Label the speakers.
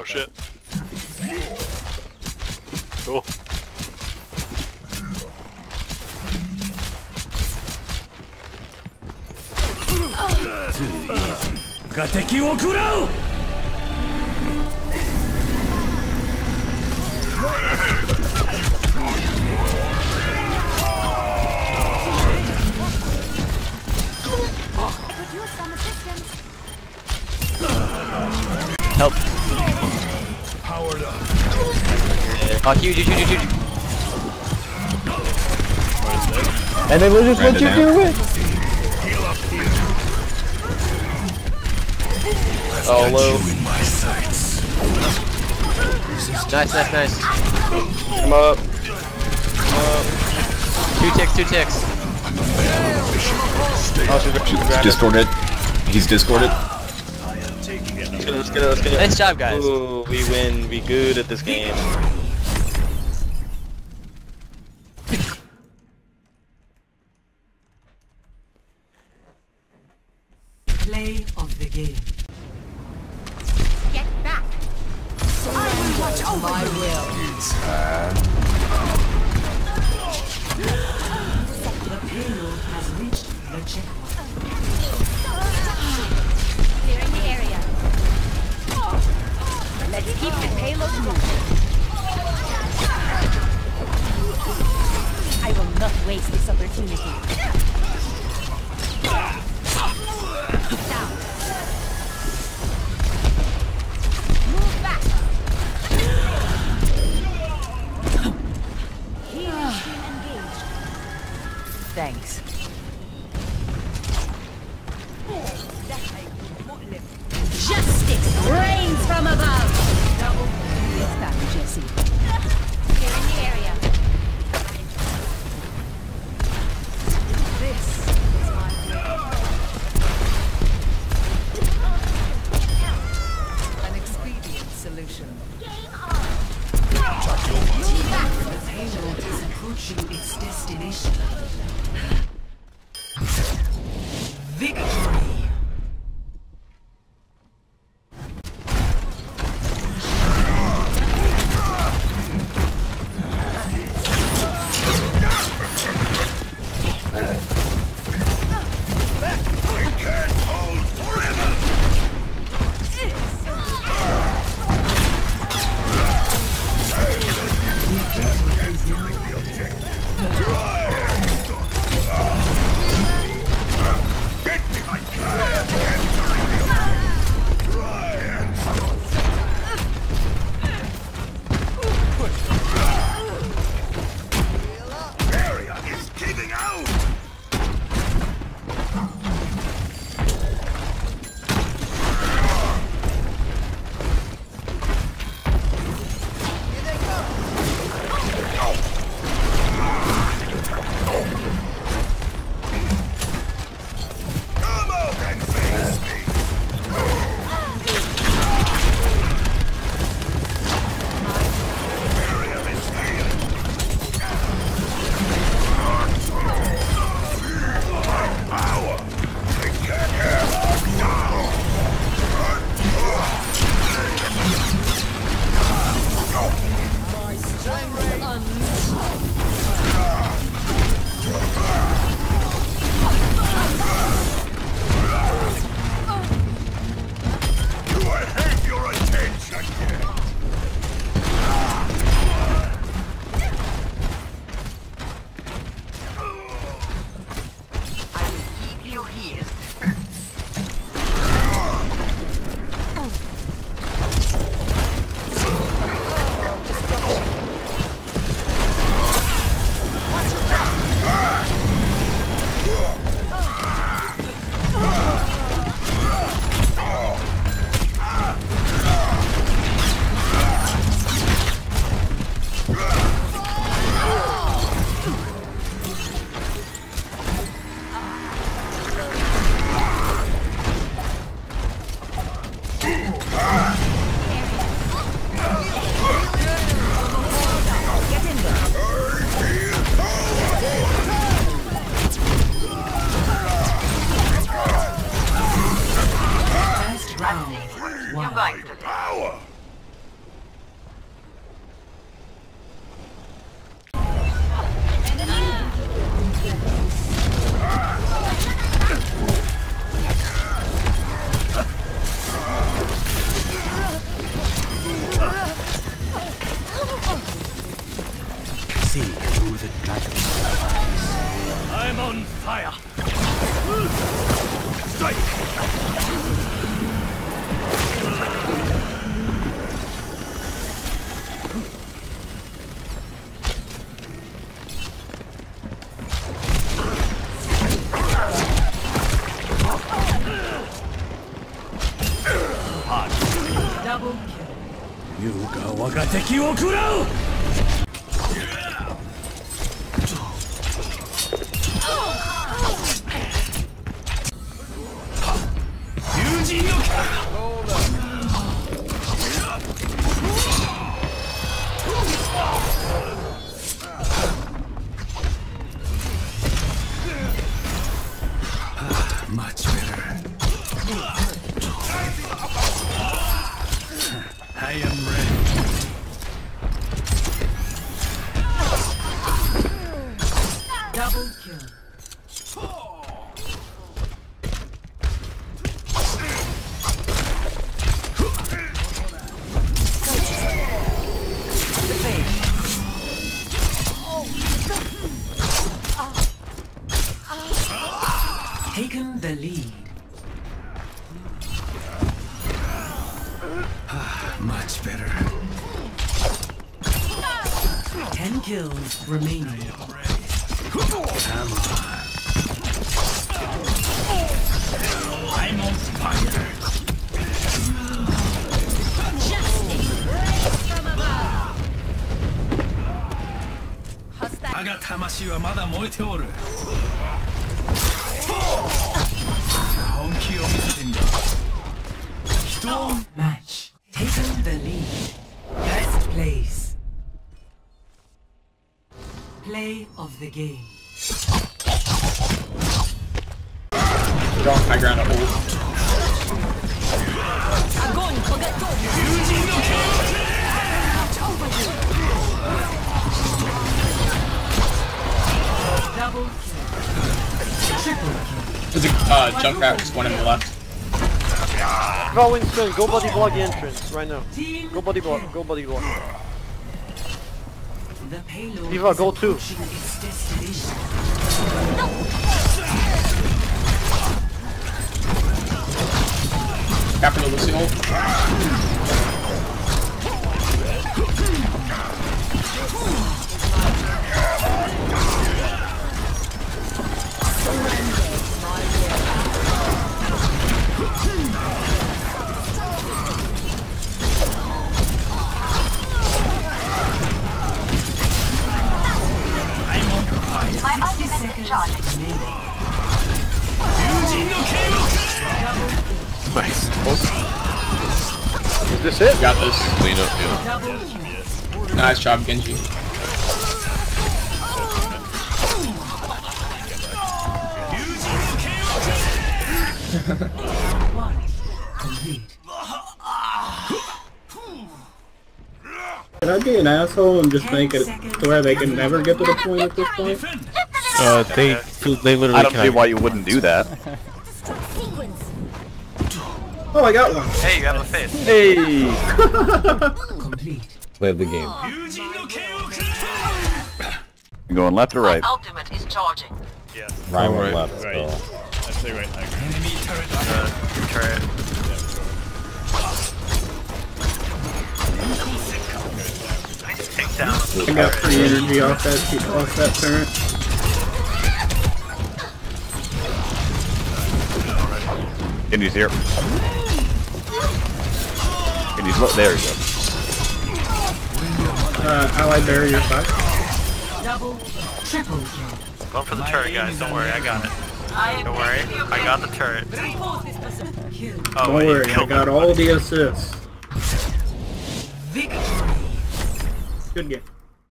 Speaker 1: shit. Cool.
Speaker 2: Help.
Speaker 3: Powered up.
Speaker 2: Oh, huge.
Speaker 4: And then we'll just let you do it.
Speaker 2: Oh, low.
Speaker 3: In my sights.
Speaker 2: Nice.
Speaker 5: Come up.
Speaker 2: 2 ticks.
Speaker 5: Oh, she's
Speaker 6: Discorded. He's discorded.
Speaker 5: Let's get it.
Speaker 2: Nice job, guys.
Speaker 5: Ooh, we win. We good at this game.
Speaker 7: Play of the game.
Speaker 8: Get back! I will watch over
Speaker 7: My will. The payload has reached the checkpoint.
Speaker 8: Clearing the area. Let's keep the payload moving. I will not waste this opportunity. Down. Move back. Healing stream engaged.
Speaker 7: Thanks.
Speaker 8: Justice reigns from above.
Speaker 7: It's back, Jesse.
Speaker 8: Clearing the area.
Speaker 7: This is my will. An expedient solution. The payload is approaching its destination. Victory!
Speaker 3: 優が我が敵を食らう。友人のMuch better. I am ready.
Speaker 7: Double kill. Taken the lead.
Speaker 3: Much better.
Speaker 7: 10 kills remaining.
Speaker 3: I'm on fire.
Speaker 8: Justice reigns from above. Hostile.
Speaker 3: 我が魂はまだ燃えておる。本気を見せてみろ。人を
Speaker 7: Match. Taken the lead. First place. Play of the game.
Speaker 6: Strong high ground up.
Speaker 8: Огонь по готовности.
Speaker 3: 友人の
Speaker 7: Double kill. Triple kill.
Speaker 6: There's a Junkrat, just one in the left.
Speaker 5: Go Winston, go body block the entrance right now.
Speaker 7: Team
Speaker 5: Go body block, go body block.
Speaker 7: The payload
Speaker 5: Diva,
Speaker 7: is
Speaker 5: go too.
Speaker 7: approaching its destination.
Speaker 6: Capital Lucio.
Speaker 1: Nice.
Speaker 5: Is this it?
Speaker 6: Got this.
Speaker 1: Clean up, yeah.
Speaker 6: Nice job, Genji.
Speaker 7: One. Complete.
Speaker 4: Can I be an asshole and just make it to where they can never get to the point at this point?
Speaker 1: They literally
Speaker 2: I don't
Speaker 1: can
Speaker 2: see why you wouldn't do that.
Speaker 8: Sequence.
Speaker 4: Oh, I got one.
Speaker 2: Hey, you have a face.
Speaker 5: Hey!
Speaker 7: Complete.
Speaker 1: play the game.
Speaker 2: You going left or right?
Speaker 8: Ultimate is charging.
Speaker 1: Right or
Speaker 9: Right.
Speaker 1: left,
Speaker 9: Right.
Speaker 1: so.
Speaker 9: I'd say right. I agree.
Speaker 3: Enemy turret.
Speaker 2: Turret. Take down.
Speaker 4: I got free energy off that turret.
Speaker 2: Genji's here. Genji's look. There you go.
Speaker 4: Allied barrier 5.
Speaker 7: Double. Triple kill.
Speaker 2: Going for the turret, guys. Don't worry, I got it. Don't worry, I got the turret.
Speaker 7: Kill.
Speaker 2: Oh,
Speaker 4: Don't
Speaker 2: wait,
Speaker 4: worry,
Speaker 2: you
Speaker 4: I
Speaker 2: killed
Speaker 4: got
Speaker 2: him.
Speaker 4: all the assists.
Speaker 7: Victory.
Speaker 4: Good game.